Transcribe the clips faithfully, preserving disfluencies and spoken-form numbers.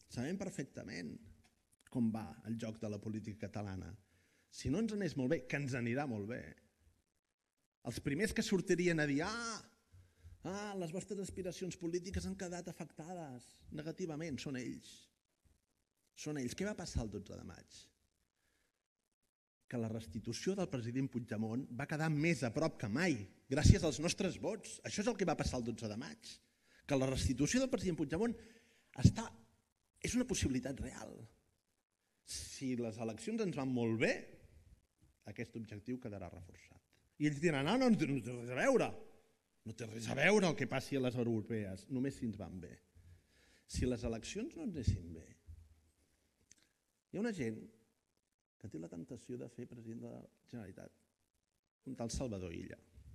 Sabem perfectament com va el joc de la política catalana. Si no ens anés molt bé, que ens anirà molt bé. Els primers que sortirien a dir ah, ah, les vostres aspiracions polítiques han quedat afectades negativament, són ells. Són ells. Què va passar el dotze de maig? Que la restitució del president Puigdemont va quedar més a prop que mai, gràcies als nostres vots. Això és el que va passar el dotze de maig. Que la restitució del president Puigdemont està, és una possibilitat real. Si les eleccions ens van molt bé, aquest objectiu quedarà reforçat. I ells diran, no, no, no té res a veure. No té res a veure el que passi a les europees, només si ens van bé. Si les eleccions no ens anessin bé, hi ha una gent que té la temptació de fer president de la Generalitat, un tal Salvador Illa.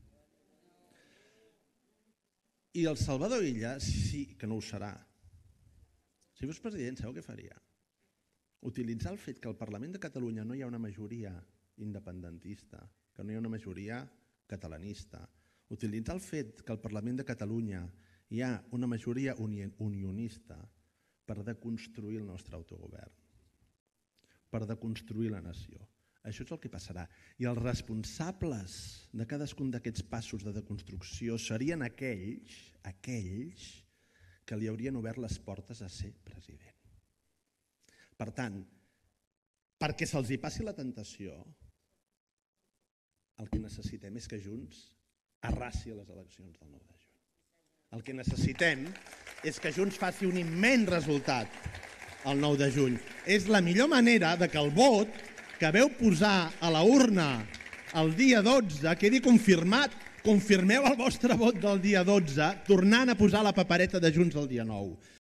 I el Salvador Illa sí que no ho serà. Si fos president, sabeu què faria? Utilitzar el fet que al Parlament de Catalunya no hi ha una majoria independentista, que no hi ha una majoria catalanista, utilitzar el fet que al Parlament de Catalunya hi ha una majoria unionista per deconstruir el nostre autogovern, per deconstruir la nació. Això és el que passarà. I els responsables de cadascun d'aquests passos de deconstrucció serien aquells, aquells que li haurien obert les portes a ser president. Per tant, perquè se'ls hi passi la tentació, el que necessitem és que Junts arrasi a les eleccions del nou de juny. El que necessitem és que Junts faci un immens resultat el nou de juny. És la millor manera de que el vot que veu posar a la urna el dia dotze quedi confirmat. Confirmeu el vostre vot del dia dotze tornant a posar la papereta de Junts el dia nou.